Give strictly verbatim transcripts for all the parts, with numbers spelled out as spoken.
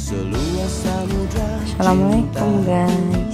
Assalamualaikum guys.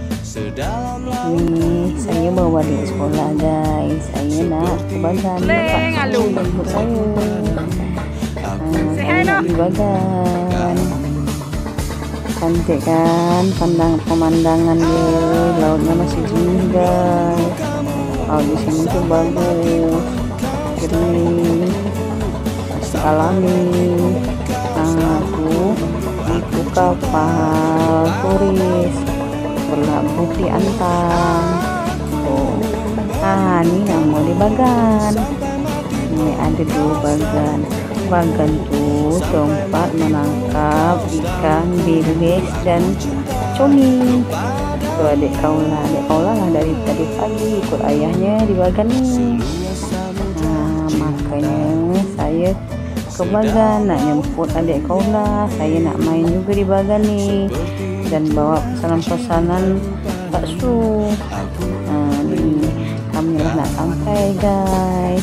Ini saya bawa balik sekolah guys. Saya nak ke Bagan. Jemput saya. Nah, saya nak di Bagan. Cantik kan pandang pemandangan dia. Lautnya masih jernih guys. Laut di sini tuh bagus. Jernih. Masih alami. Nah, aku itu kapal turis berlabuh di Antang. Oh, ah ini yang mau di Bagan. Ini ada dua Bagan. Bagan tuh tempat menangkap ikan bilis dan cumi. Tuh adik kaulah, adik kaulah lah dari tadi pagi ikut ayahnya di Bagan nih. Nah, makanya saya ke Bagan nak jemput adik kaulah. Saya nak main juga di Bagan nih dan bawa pesanan-pesanan bakso. Nah, ini kami lah nak sampai guys.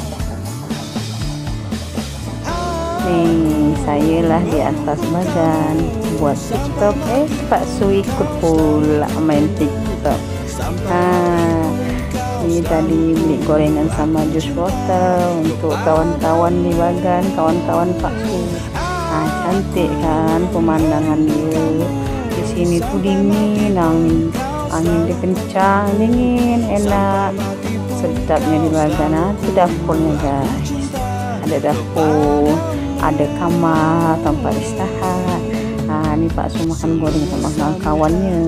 Nih saya lah di atas Bagan buat TikTok. Eh bakso ikut pula main TikTok. Nah, ini tadi beli gorengan sama jus botol untuk kawan-kawan di Bagan, kawan-kawan bakso. Nah, cantik kan pemandangan dia. Di sini tuh dingin, angin angin dia kencang, dingin, enak, sedapnya di Bagan. Nah, itu dapurnya guys. Ada dapur, ada kamar, tempat istirahat. Nah, ini bakso makan goreng sama kawan-kawannya.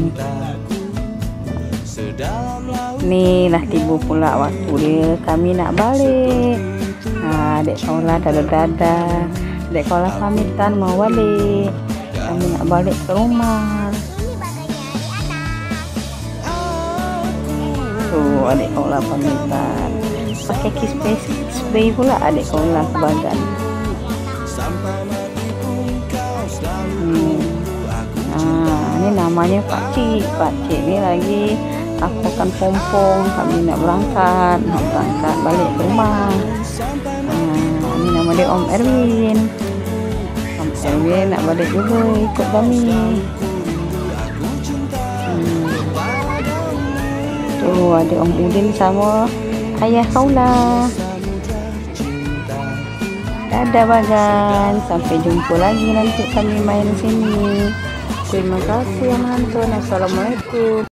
Nih lah tiba pula waktu dia kami nak balik. Nah, adik kaulah dadah-dadah. Adik kaulah pamitan mau balik. Kami nak balik ke rumah. Tuh adik kaulah pamitan. Pakai kiss spray pula adik kaulah ke Bagan. Hmm. Nah, ini namanya Pak Cik. Pak Cik ini lagi aku akan pompong, kami nak berangkat, nak berangkat balik ke rumah. Nah, ini nama dia Om Erwin. Om Erwin nak balik juga ikut kami. Hmm. Tuh ada Om Udin sama ayah kaulah. Dadah Bagan, sampai jumpa lagi nanti kami main sini. Terima kasih yang menonton. Assalamualaikum.